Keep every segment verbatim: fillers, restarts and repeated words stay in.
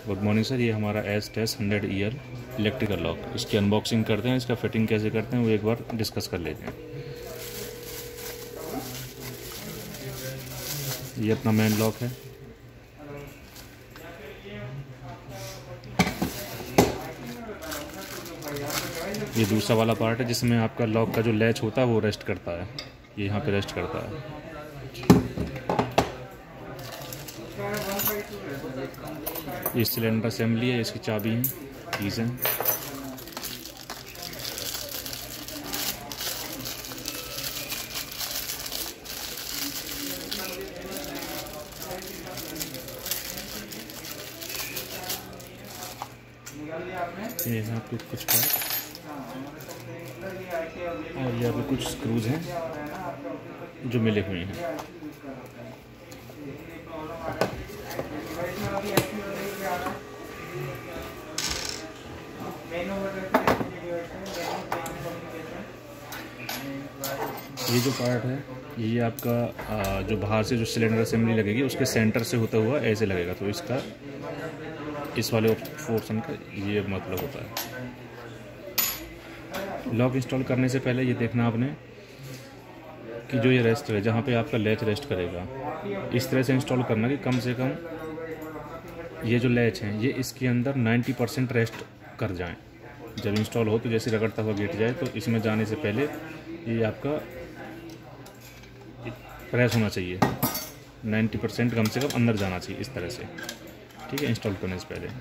Good morning sir, ये हमारा S टेस हंड्रेड ईयर इलेक्ट्रिकल लॉक, इसकी अनबॉक्सिंग करते हैं, इसका फिटिंग कैसे करते हैं वो एक बार डिस्कस कर लेते हैं। ये अपना मेन लॉक है। ये दूसरा वाला पार्ट है जिसमें आपका लॉक का जो लैच होता है वो रेस्ट करता है, ये यहाँ पे रेस्ट करता है। ये सिलेंडर असेंबली है, इसकी चाबी है, कीज हैं। ये यहाँ पे कुछ पार्ट और यहाँ पे कुछ स्क्रूज हैं जो मिले हुए हैं। ये जो पार्ट है ये आपका जो बाहर से जो सिलेंडर असेंबली लगेगी उसके सेंटर से होता हुआ ऐसे लगेगा, तो इसका इस वाले पोर्शन का ये मतलब होता है। लॉक इंस्टॉल करने से पहले ये देखना आपने कि जो ये रेस्ट है जहाँ पे आपका लैच रेस्ट करेगा, इस तरह से इंस्टॉल करना कि कम से कम ये जो लैच हैं ये इसके अंदर नब्बे परसेंट रेस्ट कर जाएं। जब इंस्टॉल हो तो जैसे रगड़ता हुआ गिर जाए तो इसमें जाने से पहले ये आपका प्रेस होना चाहिए, नब्बे परसेंट कम से कम अंदर जाना चाहिए इस तरह से, ठीक है। इंस्टॉल करने से पहले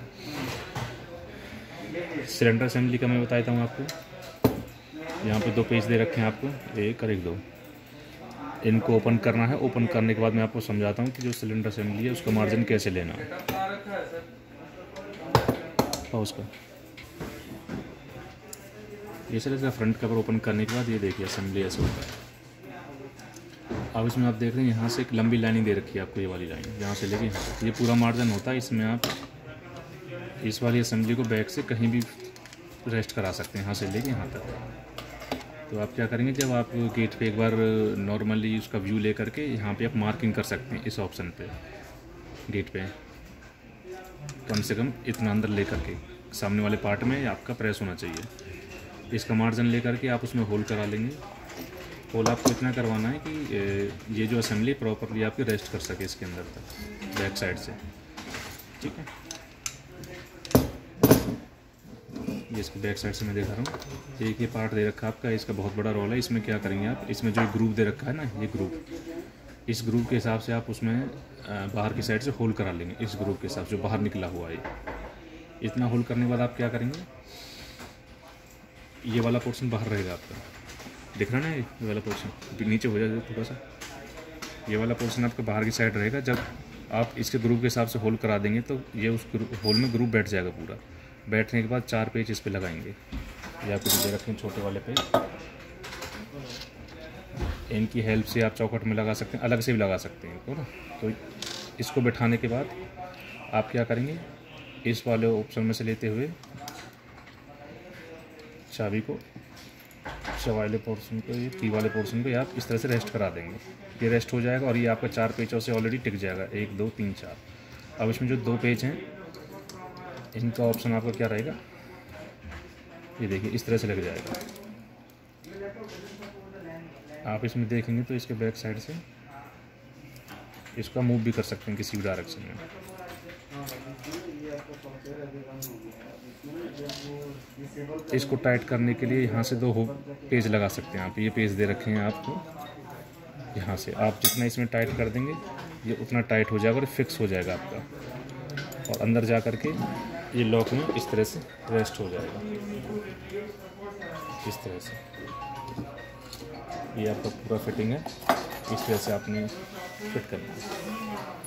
सिलेंडर असेंबली का मैं बता देता हूँ आपको। यहाँ पे दो पेज दे रखे हैं आपको, एक और एक दो। इनको ओपन करना है। ओपन करने के बाद मैं आपको समझाता हूँ कि जो सिलेंडर असेंबली है उसका मार्जिन कैसे लेना है। और उसका ये सर इसका फ्रंट कवर ओपन करने के बाद ये देखिए असेंबली ऐसे होता है। अब इसमें आप देख रहे हैं यहाँ से एक लंबी लाइनिंग दे रखी है आपको, ये वाली लाइन यहाँ से लेके ये पूरा मार्जिन होता है। इसमें आप इस वाली असेंबली को बैक से कहीं भी रेस्ट करा सकते हैं, यहाँ से लेके यहाँ तक। तो आप क्या करेंगे, जब आप गेट पे एक बार नॉर्मली उसका व्यू ले करके यहाँ पे आप मार्किंग कर सकते हैं इस ऑप्शन पे, गेट पे कम से कम इतना अंदर ले करके सामने वाले पार्ट में आपका प्रेस होना चाहिए। इसका मार्जिन ले करके आप उसमें होल करा लेंगे। होल आपको इतना करवाना है कि ये जो असेंबली प्रॉपरली आपकी रेस्ट कर सके इसके अंदर तक बैक साइड से, ठीक है। ये इसके बैक साइड से मैं दिखा रहा हूँ। एक ये पार्ट दे रखा है आपका, इसका बहुत बड़ा रोल है। इसमें क्या करेंगे आप, इसमें जो ग्रुप दे रखा है ना, ये ग्रुप, इस ग्रुप के हिसाब से आप उसमें बाहर की साइड से होल करा लेंगे। इस ग्रुप के हिसाब से जो बाहर निकला हुआ है, इतना होल करने के बाद आप क्या करेंगे, ये वाला पोर्शन बाहर रहेगा आपका, दिख रहा ना ये वाला पोर्शन, नीचे हो जाए थोड़ा सा। ये वाला पोर्शन आपका बाहर की साइड रहेगा। जब आप इसके ग्रुप के हिसाब से होल करा देंगे तो ये उस होल में ग्रुप बैठ जाएगा पूरा। बैठने के बाद चार पेज इस पे लगाएंगे, ये आपको दे रखें छोटे वाले पेज। इनकी हेल्प से आप चौखट में लगा सकते हैं, अलग से भी लगा सकते हैं इनको ना। तो इसको बैठाने के बाद आप क्या करेंगे, इस वाले ऑप्शन में से लेते हुए चाबी को वाले पोर्शन को, ये की वाले पोर्शन को आप इस तरह से रेस्ट करा देंगे। ये रेस्ट हो जाएगा और ये आपका चार पेजों से ऑलरेडी टिक जाएगा, एक दो तीन चार। अब इसमें जो दो पेज हैं इनका ऑप्शन आपका क्या रहेगा, ये देखिए इस तरह से लग जाएगा। आप इसमें देखेंगे तो इसके बैक साइड से इसका मूव भी कर सकते हैं किसी भी डायरेक्शन में। इसको टाइट करने के लिए यहाँ से दो पेज लगा सकते हैं आप। ये पेज दे रखे हैं आपको, यहाँ से आप जितना इसमें टाइट कर देंगे ये उतना टाइट हो जाएगा और फिक्स हो जाएगा आपका, और अंदर जा कर के ये लॉक में इस तरह से रेस्ट हो जाएगा। इस तरह से ये आपका पूरा फिटिंग है, इस तरह से आपने फिट करना है।